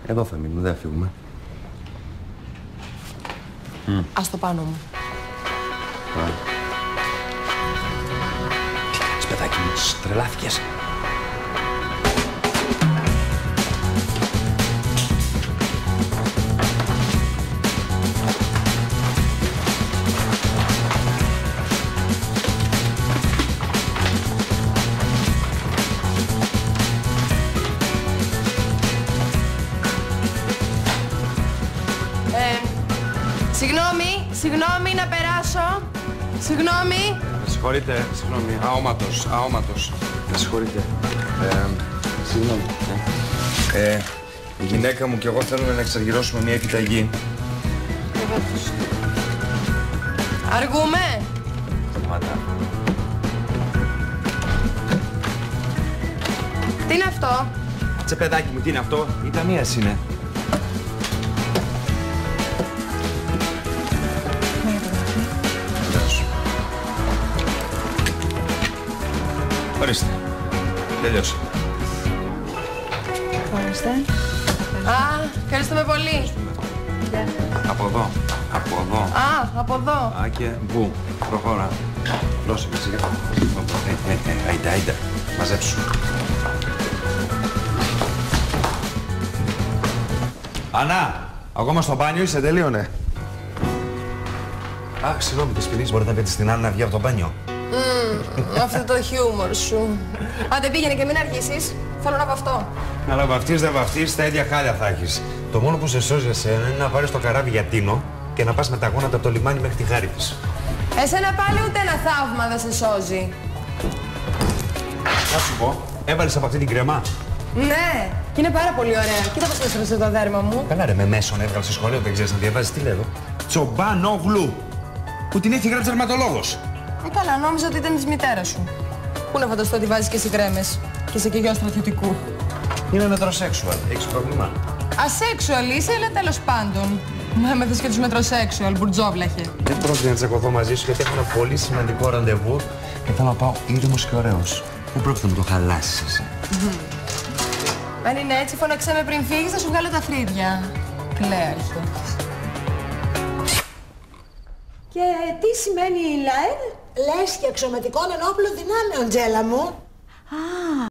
Εδώ θα μείνουμε, δεν φύγουμε. Ας το πάνω μου. Παιδάκι μου, τρελάθηκες. Συγγνώμη να περάσω. Συγγνώμη. Με συγχωρείτε, συγγνώμη. Αόματος. Με συγχωρείτε. Συγγνώμη. Η γυναίκα μου και εγώ θέλουμε να εξαργυρώσουμε μια επιταγή. Αργούμε. Σταματά. Τι είναι αυτό? Τσε παιδάκι μου, τι είναι αυτό? Η ταμείας είναι. Ορίστε. Τελειώσε. Ορίστε. Α, ευχαριστούμε πολύ. Από εδώ. Από εδώ. Α, και μπου. Προχώρα. Δώσε με σιγά. Άιντε. Μαζέψου. Ανά! Ακόμα στο μπάνιο είσαι, τελείωνε. Α, συγγνώμη, της ποινής μπορείτε να πείτε στην Άννα να βγει από το μπάνιο. Αυτό το χιούμορ σου. Άντε πήγαινε και μην αργήσεις. Θέλω να βαφτώ. Αλλά βαφτείς δεν βαφτείς, τα ίδια χάλια θα έχεις. Το μόνο που σε σώζει εσένα είναι να πάρεις το καράβι για Τίνο και να πας με τα γόνατα από το λιμάνι μέχρι τη Γάρη της. Εσένα πάλι ούτε ένα θαύμα δεν σε σώζει. Να σου πω, έβαλες από αυτή την κρεμά. Ναι, και είναι πάρα πολύ ωραία. Κοίτα πώς έστρωσε το δέρμα μου. Καλά ρε, με μέσον έβγαλε στο σχολείο, δεν ξέρεις να διαβάζεις. Τι λέω? Τσομπάνογλου. Που την έχει γράψει τερματολόγος. Καλά, νόμιζα ότι ήταν της μητέρας σου. Πού να φανταστώ ότι βάζεις και εσύ κρέμες. Και είσαι και γιος στρατιωτικού. Είμαι μετροσέξουαλ. Έχεις πρόβλημα? Ασέξουαλ είσαι, αλλά τέλος πάντων. Μου έμαθες και τους μετροσέξουαλ, μπουρτζόβλαχε. Δεν πρόκειται να τσακωθώ μαζί σου γιατί έχω ένα πολύ σημαντικό ραντεβού και θέλω να πάω ήρεμος και ωραίος. Πού πρόκειται να το χαλάσεις εσύ? Αν είναι έτσι, φώναξέ με πριν φύγεις, θα σου βγάλω τα φρύδια. Κλαίαρχε. Και τι σημαίνει η ΛΑΕΔ? Λέσχη αξιωματικών ενόπλων δυνάμεων, Τζέλα μου. Α,